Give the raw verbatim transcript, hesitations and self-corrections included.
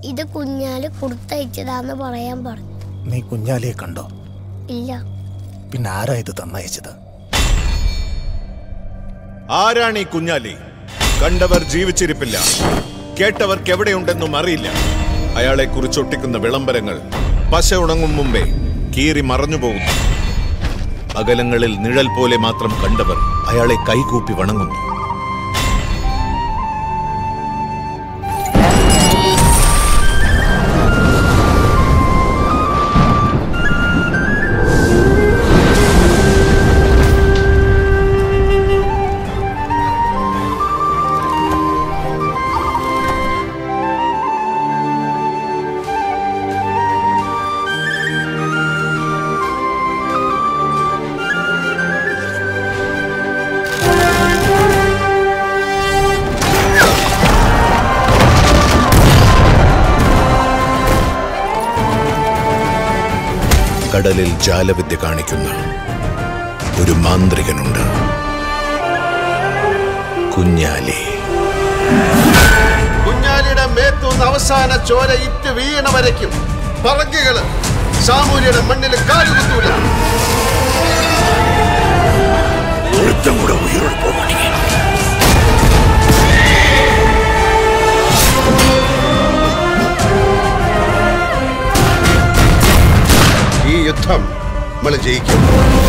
ഇത് കുഞ്ഞാലി കൊടുത്തയച്ചതാന്ന് പറയാൻ പറഞ്ഞു. നീ കുഞ്ഞാലിയെ കണ്ടോ? ഇല്ല. പിന്നെ ആരാ ഇത് തന്നയച്ചത്? ആരാണ് ഈ കുഞ്ഞാലി? കണ്ടവർ ജീവിച്ചിരിപ്പില്ല, കേട്ടവർക്ക് എവിടെയുണ്ടെന്നും അറിയില്ല. അയാളെ കുറിച്ചൊട്ടിക്കുന്ന വിളംബരങ്ങൾ പശ ഉണങ്ങും മുമ്പേ കീറി മറഞ്ഞു പോകുന്നു. അകലങ്ങളിൽ നിഴൽ പോലെ മാത്രം കണ്ടവർ അയാളെ കൈകൂപ്പി വണങ്ങുന്നു. കടലിൽ ജാലവിദ്യ കാണിക്കുന്ന ഒരു മാന്ത്രികനുണ്ട്, കുഞ്ഞാലി. കുഞ്ഞാലിയുടെ മേത്തൂന്ന് അവസാന ചോര ഇറ്റ് വീണ വരയ്ക്കും പറങ്കികള് സാമൂര്യയുടെ മണ്ണിൽ കാലുകുത്തൂല. കൂടെ ഉയരോട് പോകണേ. ഈ യുദ്ധം നമ്മൾ ജയിക്കും.